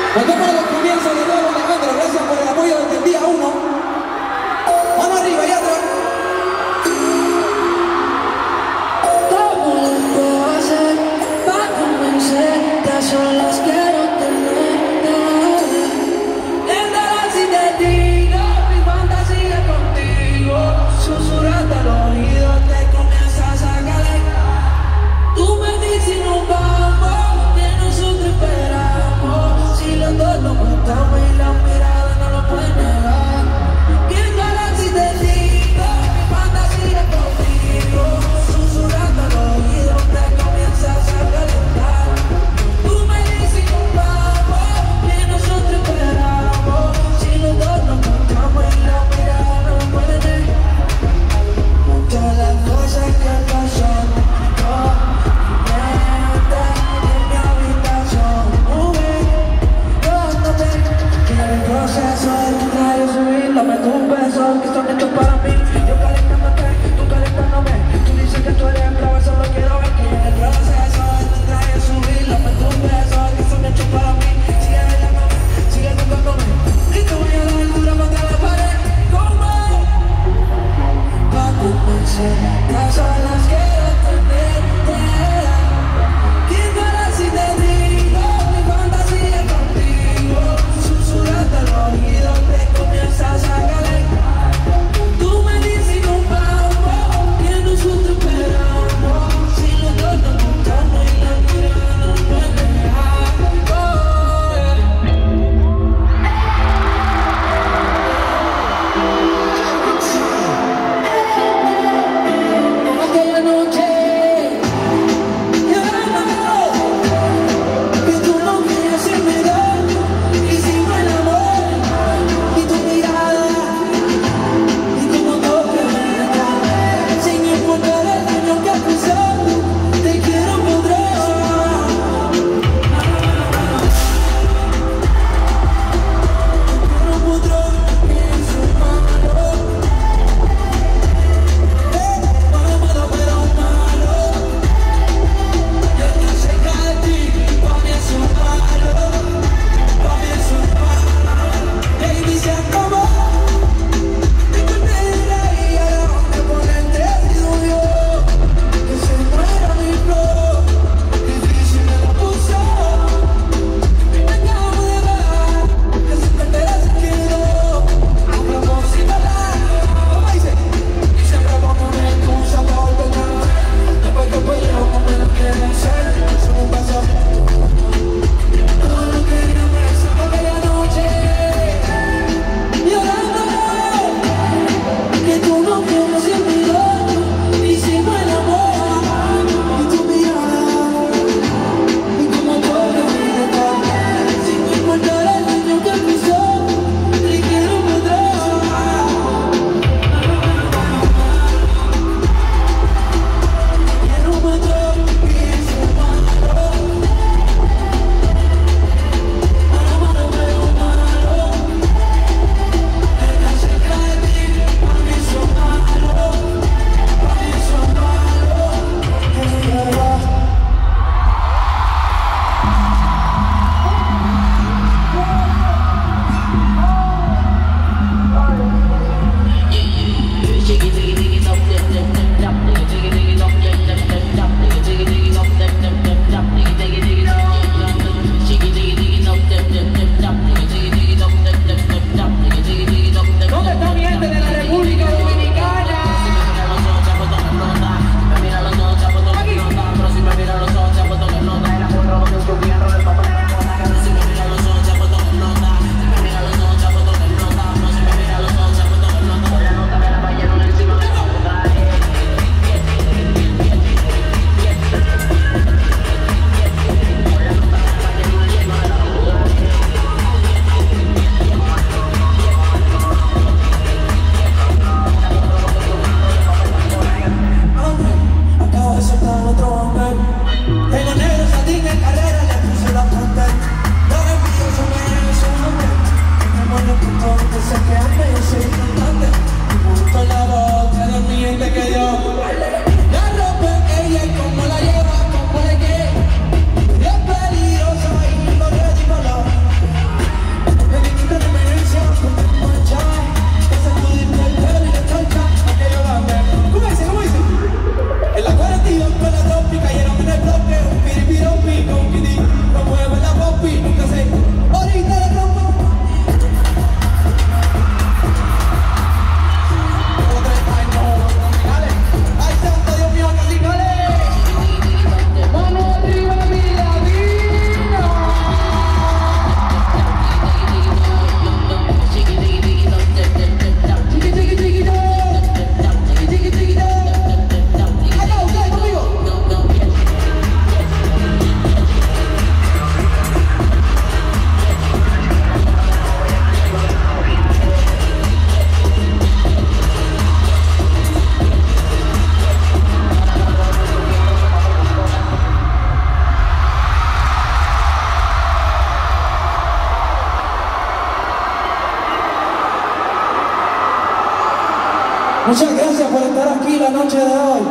Nos vemos en los comienzos de nuevo, Alejandro. Gracias por el apoyo desde el día 1. Mano arriba y atrás. ¿Cómo lo puedo hacer para convencerte? Solo quiero tenerte. Entrarás si te digo mi fantasía contigo. Susurrando al oído te comienzas a calentar. Tú me dices y nos vamos, que nosotros esperamos. Si los dos nos gustamos y la mirada no lo pueden negar. Muchas gracias por estar aquí la noche de hoy.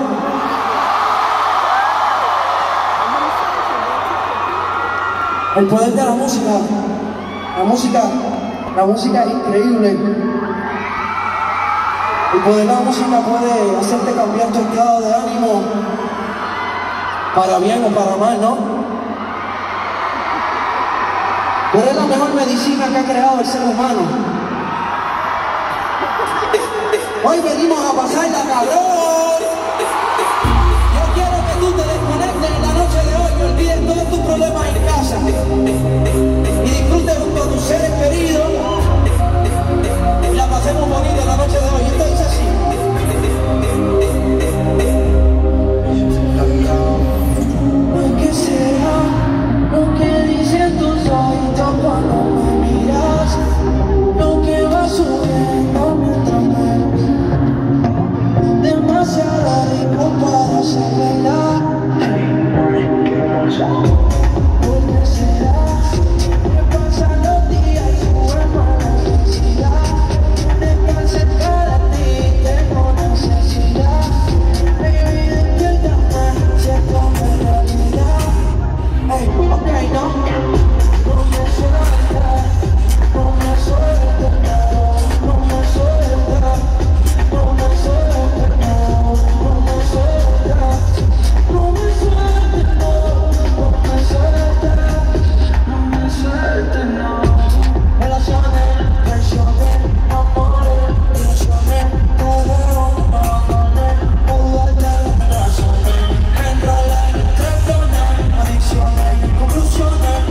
El poder de la música. La música es increíble. El poder de la música puede hacerte cambiar tu estado de ánimo para bien o para mal, ¿no? Pero es la mejor medicina que ha creado el ser humano. Hoy venimos a pasarla, cabrón. Yo quiero que tú te desconectes en la noche de hoy y olvides todos tus problemas en casa y disfrutes junto a tus seres queridos y la pasemos bonita la noche de hoy. Esto dice así. ¿Qué será lo que dicen tus oídos cuando me miras? Lo que va subiendo mientras me demasiado rico para ser verdad. ¿Por qué será que pasan los días y subimos la intensidad? De estar cerca de ti tengo necesidad. Baby, despiértame, se come realidad. Hey, ok, no me suelta, no me suelta, no me suelta, no me suelta, no me suelta, no me suelta, no me suelta, no me suelta, no. Relaciones, versiones, amores, ilusiones, todo abandoné, mudarte de razones, enrolar, traiciones, adicciones, conclusiones.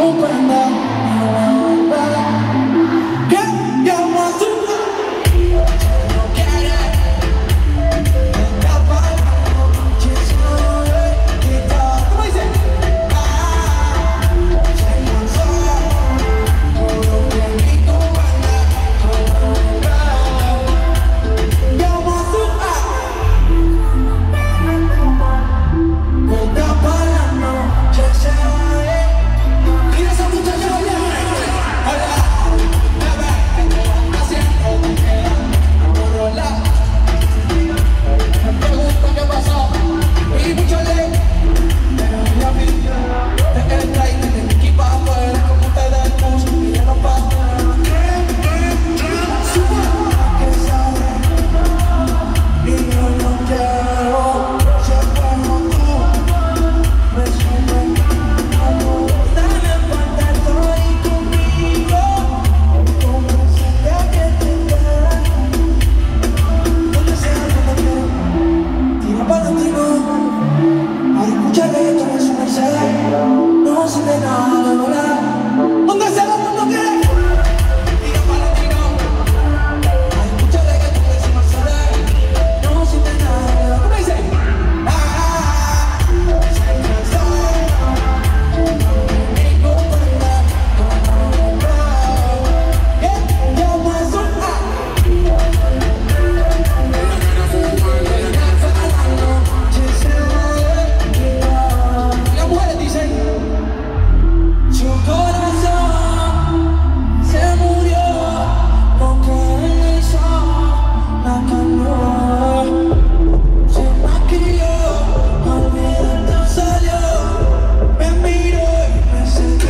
comprenda mi verdad. Que llamo a su no quiere escapar. Que soy quitar. ¿Cómo dice? Se cansó todo que mi comprenda. Llamo a su Nunca para la noche se va. Mira esa muchacha bailando. Hola, bebé, haciendo que queda por la. Me pregunto qué pasó y mucho le. Pero ya vi de el train de equipa afuera como ustedes puso y ya no pasa. Que sabe y yo no quiero ser como tú. Me sube amor, dale fuerte, estoy conmigo. Como sea que te quede, donde sea donde quiera. Tira para adelante, ahora escucha que esto no es un Mercedes. No se te nada de volar. ¿Dónde se va cuando quiere? Tira para latino. Escúchale que tú eres un Mercedes. No se te nada de volar. ¿Cómo dice? Se cansó. Mi comprenda, Llamo a su Las mujeres dicen. su corazón se murió, lo que él hizo la cambió. Se maquilló, olvidando salió, me miró y me sentó.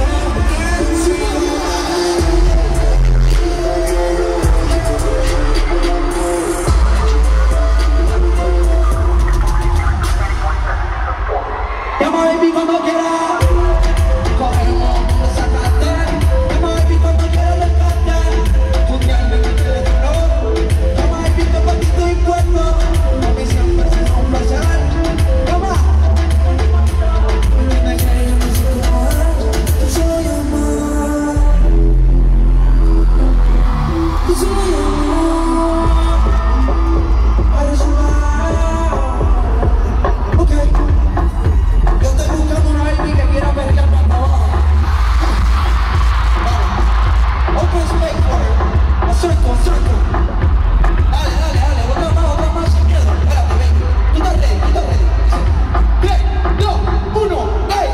Llama a baby cuando quiera. Cogemos un sacate. Llama a baby cuando quiera descarte. Tú tienes que tener dolor. Llama a baby que para ti estoy puesto. A mí siempre será un placer. Llama. Dime que yo no sé cómo es, tú soy amor. Tú soy amor. Eres un Ok. Yo estoy buscando una baby que quiera pelear para abajo. Vamos. Open space for her. A circle. Dale. Otra más sin miedo. Espérate, baby. Tú estás ready. 3, 2, 1, ¡hey!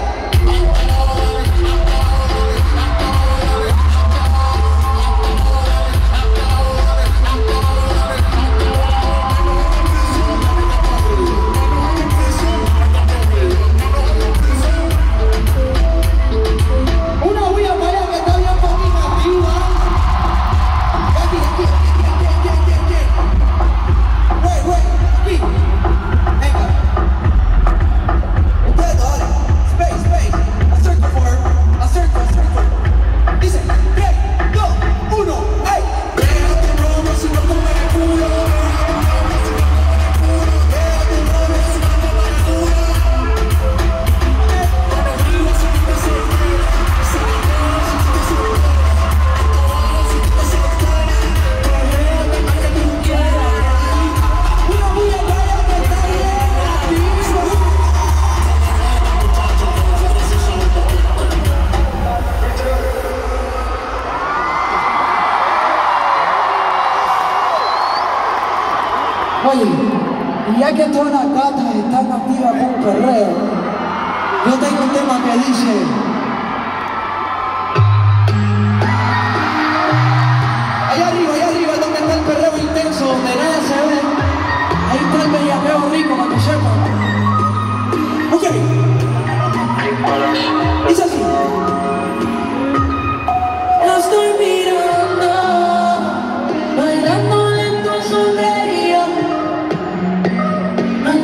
Una huella para allá que está bien fucking activa. Aquí. Wait, aquí. Venga. Ustedes dale. Space. A circle for her. A circle. Dice, 3, 2, 1, ¡hey! Déjate robo si no come el culo. Déjate robo si no come el culo. Con el río si no te sorprende. Salteo si no te sorprende. Todo si no te sorprende. Déjate más que tú quieras. Una huella para allá que está bien activa. Oye, y ya que todas las gatas están activas con perreo, yo tengo un tema que dice. Allá arriba, donde está el perreo intenso, donde nada se ve. Ahí está el bellaqueo rico, para que sepan. Ok. Dice así. La estoy mirando, bailando lento sonreía. Me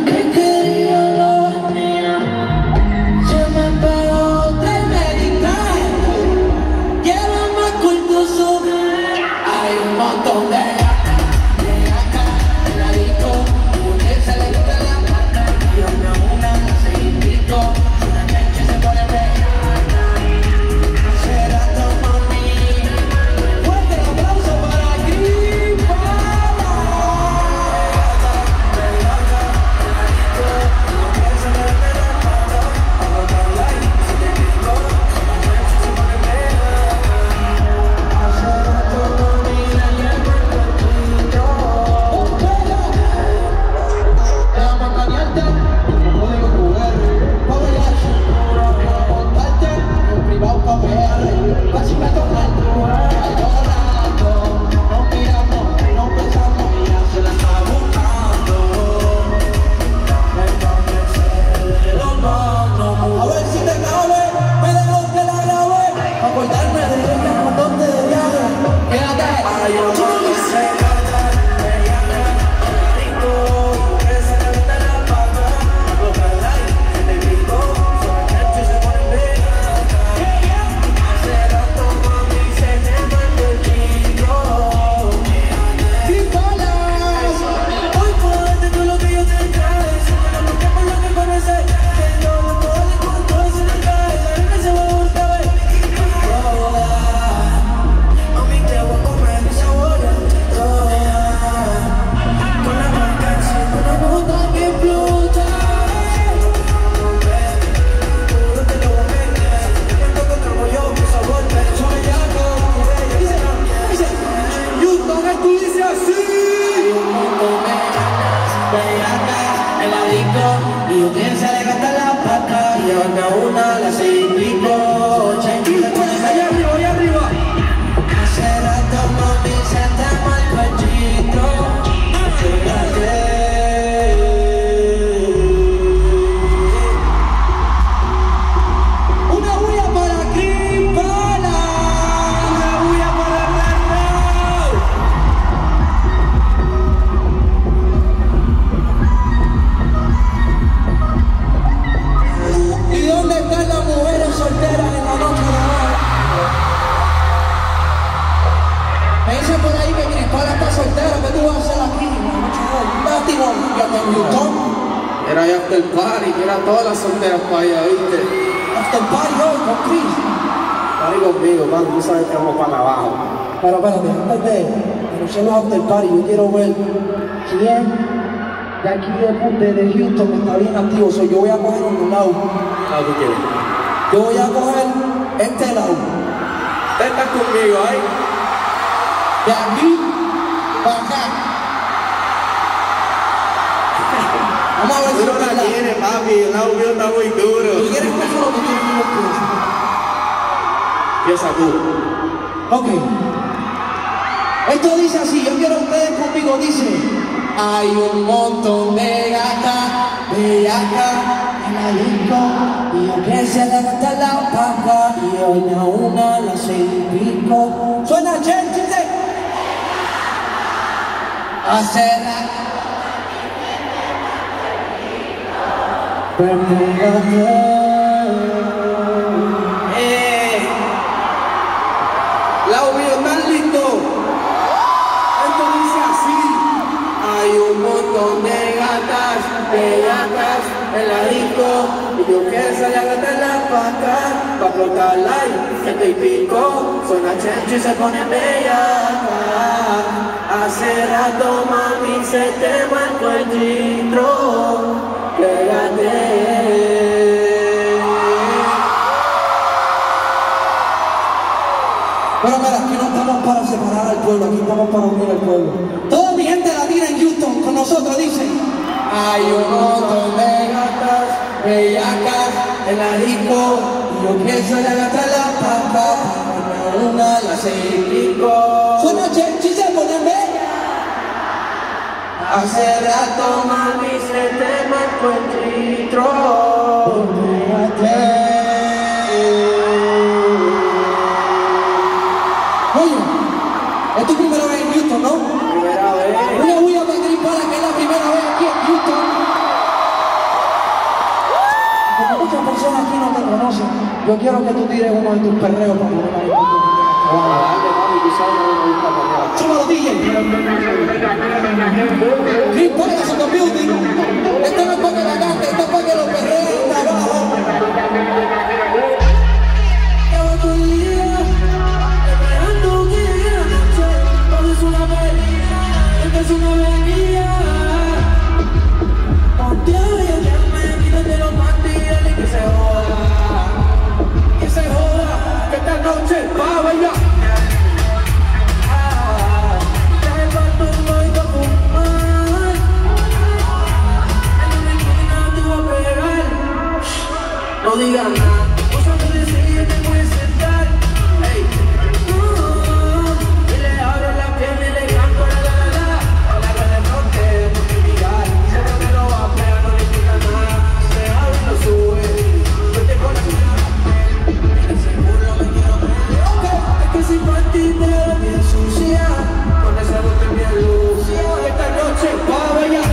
las 6:05. Allá arriba, allá arriba. Hace rato mami se te marcó el chito. Una bulla para Crimpala. Una bulla para Raúl. ¿Y dónde están las mujeres solteras en la noche de hoy? Me dicen por ahí que Crispala está soltera. ¿Qué tú vas a hacer aquí en la noche de hoy? Lástima, ya te Houston. Era ya after party, que eran todas las solteras para allá, ¿viste? After party hoy con Chris. Party conmigo, mano, tú sabes que vamos para abajo. Pero espérate, antes de anunciar los after party, yo quiero ver quién de aquí de Houston está bien activo. So, yo voy a coger un lado. Ah, ¿tú quieres? Yo voy a coger este lado. Estás conmigo, ¿eh? De aquí para acá. Vamos a ver Tú si no es la verdad. quieres, papi, el lado mío está muy duro. ¿Tú quieres que eso lo que quiero que yo piense? Empieza tú. Ok. Esto dice así, yo quiero que ustedes conmigo, dice: hay un montón de gatas bellacas en la disco, y yo que se le gasta la paca, y hoy a una a las 6:05. Suena gente, dice: hacer Lado mío, ¿están listos? Esto dice así. Hay un montón de gatas bellacas en la disco, y yo que se le gasta la paca, pa' explotar like, 7:05. Suena chencho y se pone bellaca. Hace rato mami se te marcó el gistro. Pégate. Pero mira, aquí no estamos para separar al pueblo, aquí estamos para unir al pueblo. Toda mi gente latina en Houston con nosotros dice: hay un montón de gatas bellacas en la disco, y yo pienso en la gata la papa, una a las 6:05. Suena chenchi y se pone bella. Hace rato mami se te marcó el gistro. Oye, es tu primera vez en Houston, ¿no? Primera vez. Una bulla para Crimpala, que es la primera vez aquí en Houston. Como muchas personas aquí no te conocen, yo quiero que tú tires uno de tus perreos para poner ahí. Dale, mami, tú sabes que me gusta perrear. Súbalo, DJ. Crimpala es un building. Esto no es para que la cante, esto es para que lo perreen de abajo. Llevo todo el día esperando que llegue la noche. Todo es una pelea, esto es una avenida. Ponteado y llame, quítate los panties y que se joda. Que se joda, que esta noche es pa' bailar. Trae pa' tomar y pa' fumar. En una esquina te voy a pegar. No digas nada, vos sabés decir, te puedes sentar. Ey, y le abro la pierna y le canto la que de fronte, porque mirar, siempre me lo va a pegar, no le quita nada. Se abre y lo sube, yo te conozco. Seguro me quiero ver. Es que si para ti te veo bien sucia, con esa boca bien lucia, esta noche es pa' bailar.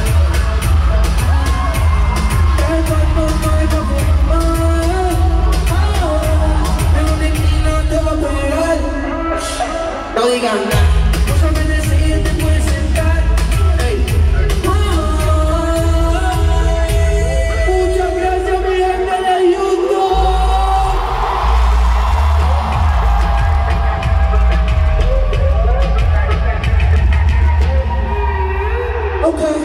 Trae pa' tomar y pa' fumar. En una esquina te va a pegar. No digas nada, vos sabés decir, te puedes sentar. Ey. Muchas gracias, mi gente de YouTube. Okay.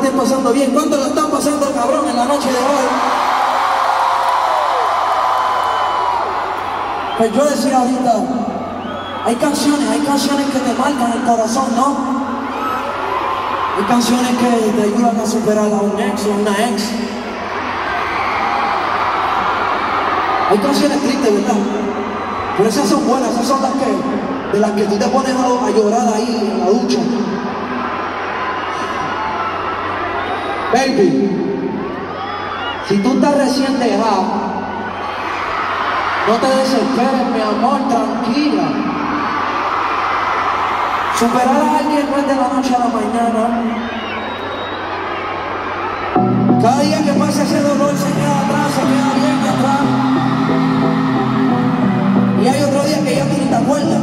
estén pasando bien. ¿Cuántos lo están pasando cabrón en la noche de hoy? Pues yo decía ahorita, hay canciones que te marcan el corazón, ¿no? Hay canciones que te ayudan a superar a un ex o una ex. Hay canciones tristes, ¿verdad? Pero esas son buenas, esas son de las que tú te pones a llorar ahí en la ducha. Baby, si tú estás recién dejado, no te desesperes, mi amor, tranquila. Superar a alguien no es de la noche a la mañana. Cada día que pasa ese dolor se queda atrás, se queda bien atrás. Y hay otro día que ya tú ni te acuerdas.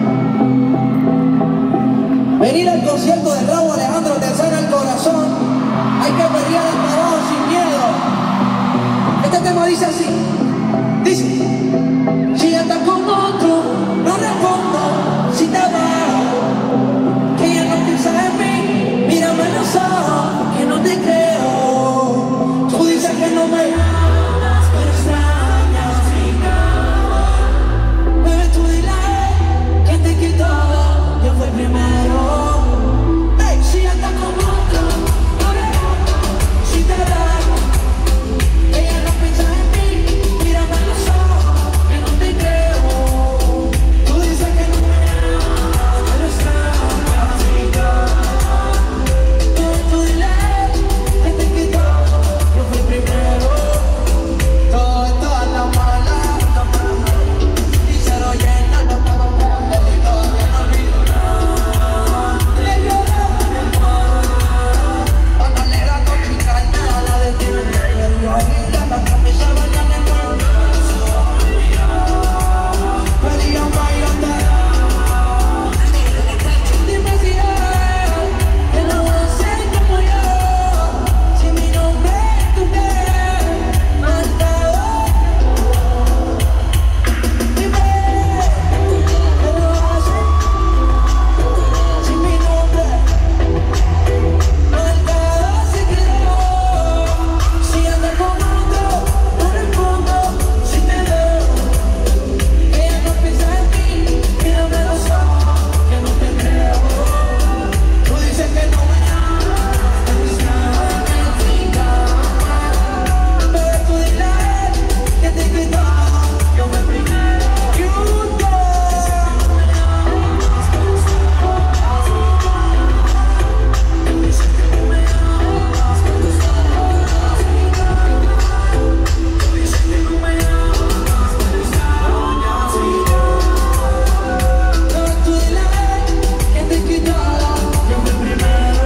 Venir al concierto de Rauw Alejandro te sana el corazón. Hay que pelear el trabajo sin miedo. Este tema dice así. Dice: si estás con otro, no respondo. Si te vas, que ya no piensas en mí. Mírame en los ojos, que no te creo. Tú dices que no me amas, pero extrañas mi cama. Bebé, tú dile que te quitó. Yo fui primero. Hey, si estás con otro, no respondo. Si te vas, que ya no piensas en mí. Mírame en los ojos, que no te creo. Tú dices que no me amas, pero extrañas mi cama. Bebé, tú dile que te quitó. Yo fui primero. Todo esto a la mala, y se lo llena, no puedo creerlo, y todavía no olvido nada. Le lloré a mi hermana, cuando le da con chica nada, la detiene, pero ahí la camisa baila en el mundo. Pedían bailando. Dime si él, que no va a ser como yo, si mi nombre es tu piel, marcado. Dime, que no va a ser, si mi nombre marcado se quedó. Si andas con otro, no respondo. Si te veo, que ya no piensas en mí. Mírame a los ojos, que no te creo. Tú dices que no me amas, pero extrañas mi cama. Bebé, tú dile que te quitó. Yo fui primero. You go. Bebé, tú dile que te quitó. Yo fui primero.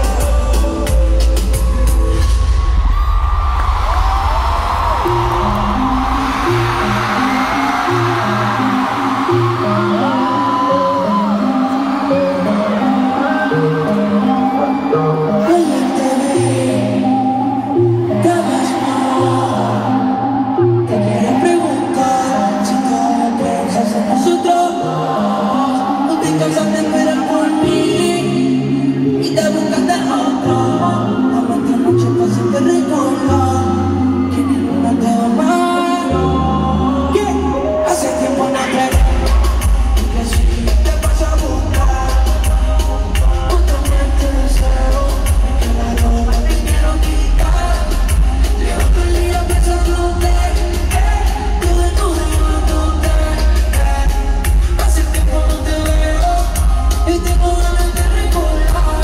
Ayer te vi, cada vez más. Te quiero preguntar si todavía piensas en nosotros. No te cansas de esperar por mí y te buscas de otro. La otra noche pasé te recordar que ninguna te va mal. ¿Qué? Hace tiempo no te veo. Que si te vas a buscar otra mente deseo, es que la ropa te quiero quitar. Llevo todo el día pensándote, tú desnuda y matándote. Hace tiempo no te veo y tengo ganas de recordar.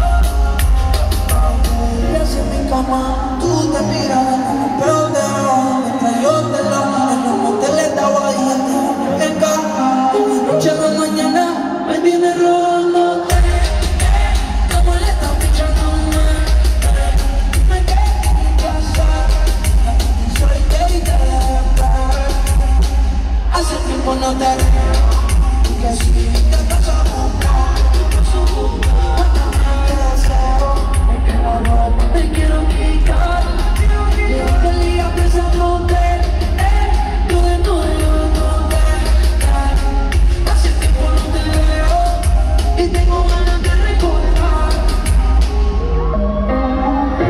Y hacia mi cama tú te miras en el peor de oro, mientras yo te la en los moteles de agua y en el carro. Y de noche a la mañana me viene robándote. Como le estás pichándome, me quedo en mi casa. Soy gay de verdad. Hace tiempo no te veo. Que si te vas a buscar otra mente deseo, es que la ropa te quiero quitar. Llevo todo el día pensándote, tú desnuda y yo matándote. Hace tiempo no te veo y tengo ganas de recordar.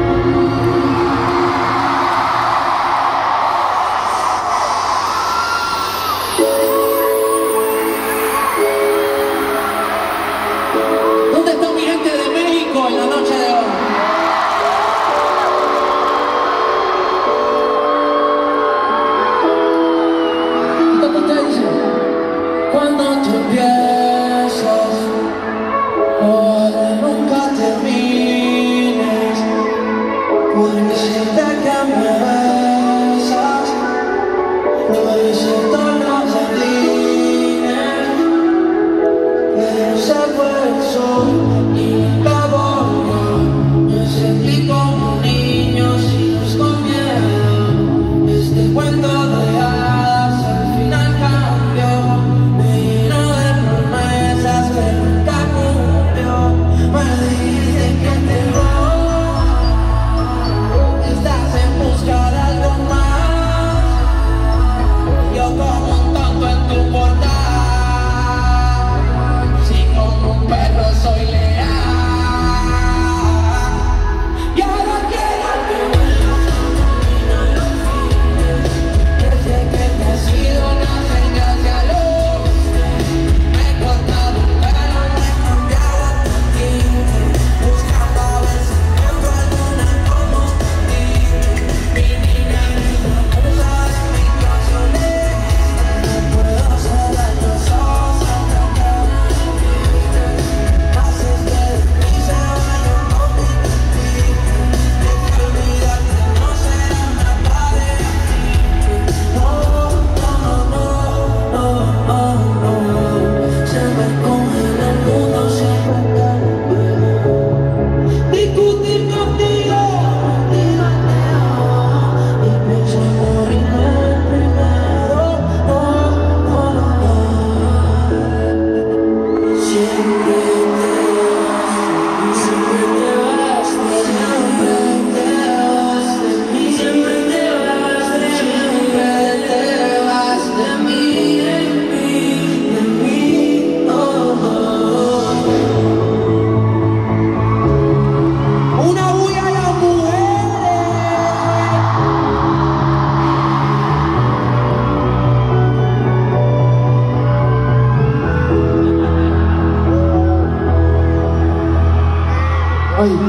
Ay.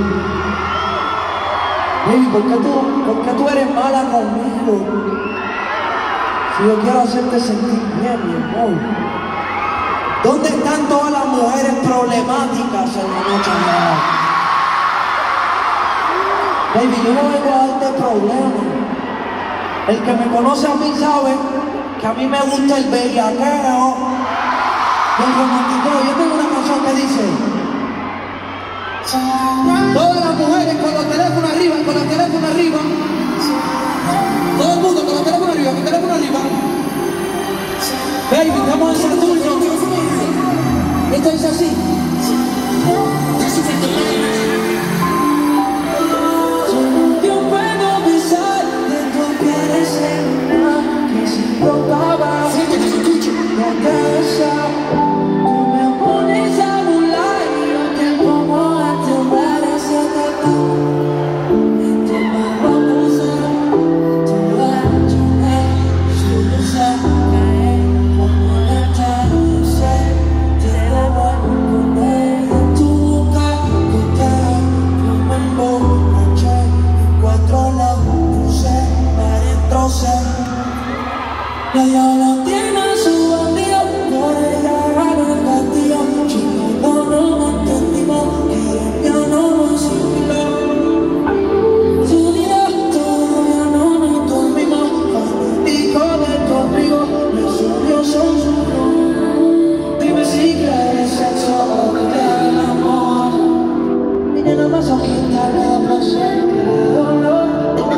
Baby, ¿por qué tú eres mala conmigo? Si yo quiero hacerte sentir bien, mi amor. ¿Dónde están todas las mujeres problemáticas en la noche de hoy? Baby, yo no vengo a darte problemas. El que me conoce a mí sabe que a mí me gusta el bellaqueo y el romántico. Yo tengo una canción que dice: todas las mujeres con los teléfonos arriba, con los teléfonos arriba. Todo el mundo con los teléfonos arriba, con el teléfono arriba. Baby, estamos en Saturno. Esto dice así. Yo puedo besar de tu piel encima, que si robaba la casa, tú me pones a volar y yo te pongo a temblar hacia acá. Te mando a cruzar, te voy a llorar, solo se cae como la atardecer. Te debo poner en tu boca, que te yo me emborraché, encuentro la crucé, para adentro se. La diabla tiene su bandido, por ella gana el castillo. Chico, no me entendimos, que ya no nos sirvió. Su día todavía no nos dormimos, fanático de conmigo, los suyos son suyos. Dime si quieres sexo o que te haga el amor. Mi nena masoquista le da placer, que le dolor.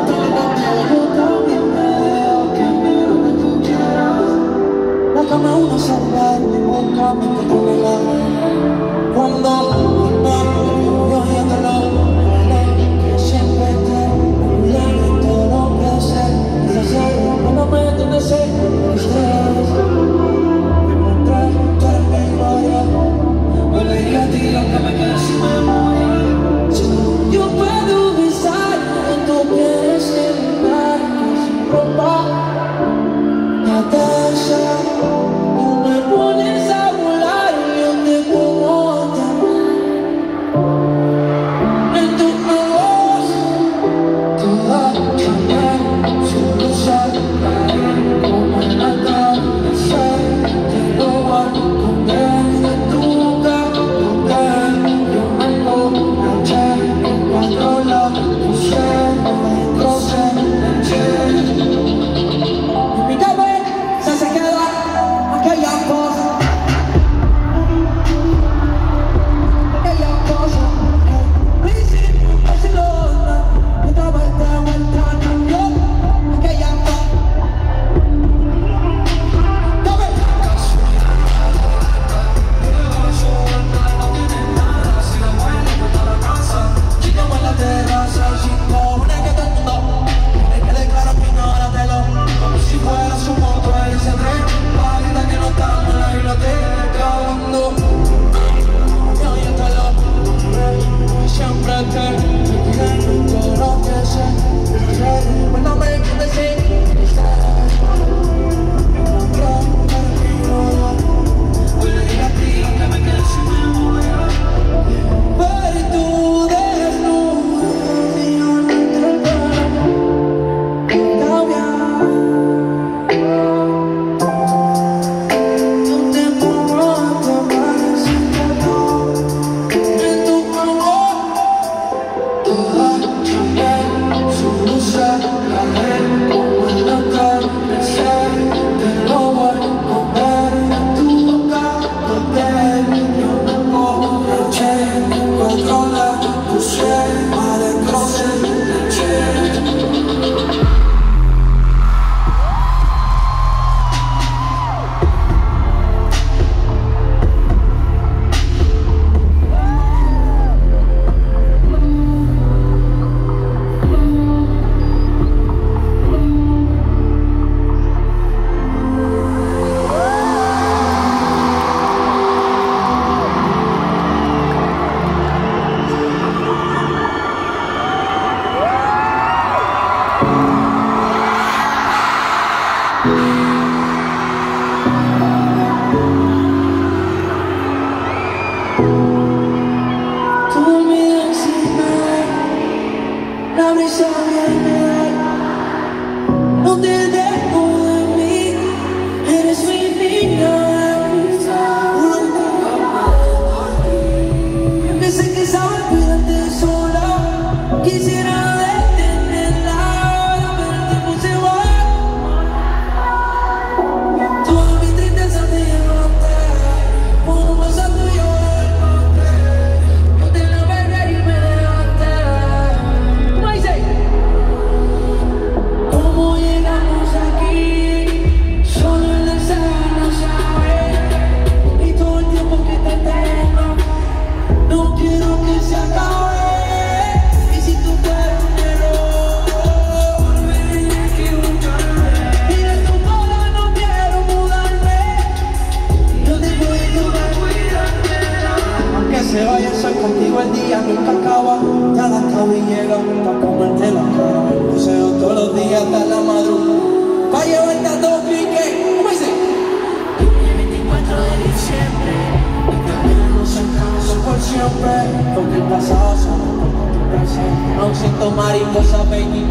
Yo también me dejo que me lo que tú quieras. La cama uno salva, mi boca me controla. Cuando yo ya te lo duele, que siempre te olvidé de todo lo que hacer. Es hacer, cuando me entiendes, ustedes encontré, tú eres mi gloria. Volvería a ti lo que me queda sin memoria. Yo puedo besar en tu piel encima, que sin ropa la casa. Tú me pones a volar y yo te pongo a temblar. En tu voz te va a cambiar, solo saltaré como en la atardecer. Te lo voy a esconder de tu boca, porque yo me emborraché, encuentro la crucé, adentro se enche. Y mi cabeza se queda cantamos pique. ¿Cómo dice? El 24 de diciembre, nos alcanza por siempre, porque el pasado solo por tu presente. No siento mariposa, baby.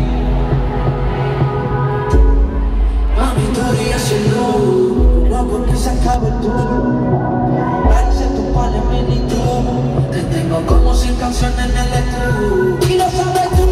A mi historia sin luz, no porque se acaba el tour. Parece tu pala mini tour. Te tengo como 100 canciones en el estudio. Y lo sabes tú.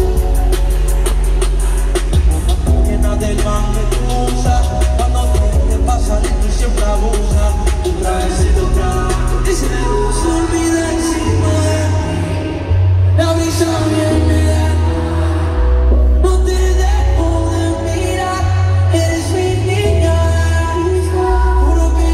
Llena del man que tú usas. Cuando te pasa de tú siempre abusas. Tu trajecito blanco te seduce, olvida encima de mí. La brisa viene de acá, no te dejo de mirar. Eres mi niña, juro que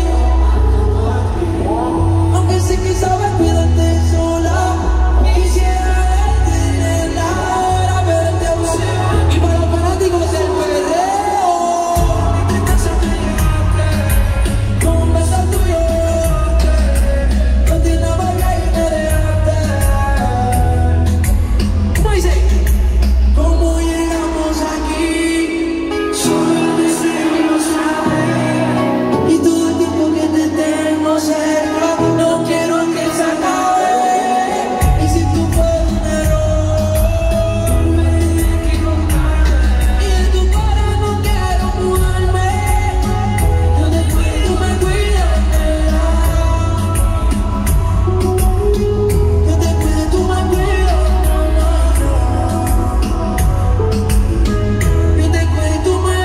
no, aunque sé que sabes cuidarte sola. Quisiera detenerla, ahora verte volar. Y para los fanáticos del perreo, ¿Qué casa te llegaste? Con un beso tuyo, no tiene nada que me dejaste. ¿cómo dice? ¿Cómo llegamos aquí? Solo el destino lo sabe. Y todo el tiempo que te tengo cerca, no quiero que se acabe. Y si tú fueras un error, me equivocaré. Y en tu cara no quiero mudarme. Yo te cuido, me cuido, yo te cuido, tú me cuidas. Yo te cuido, tú me.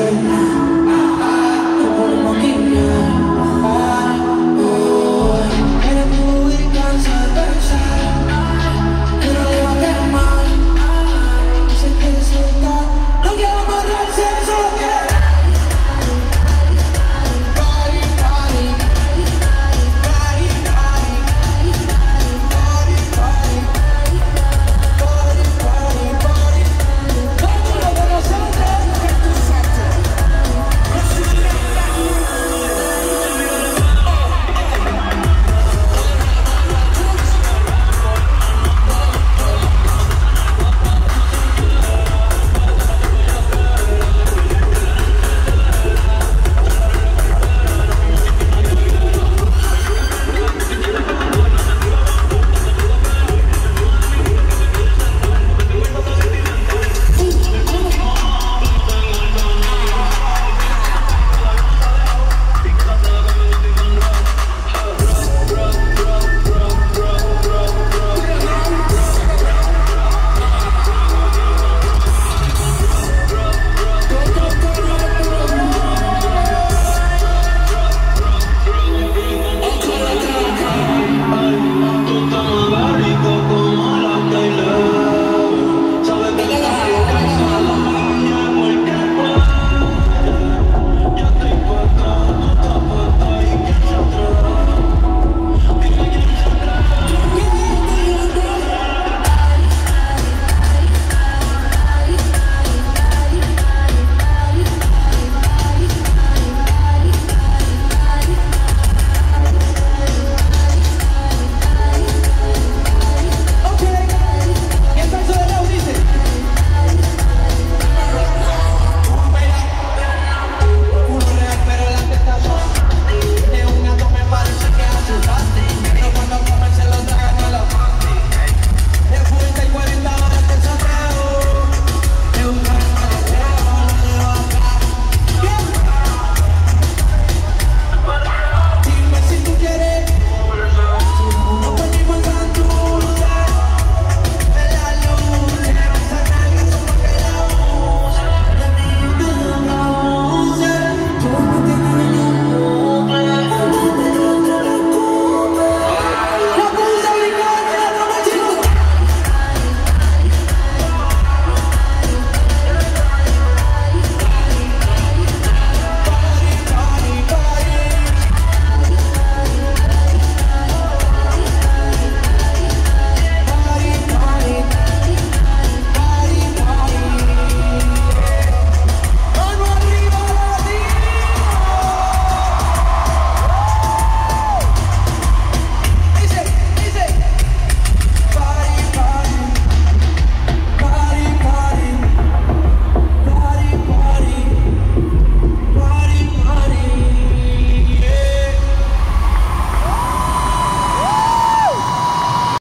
siempre.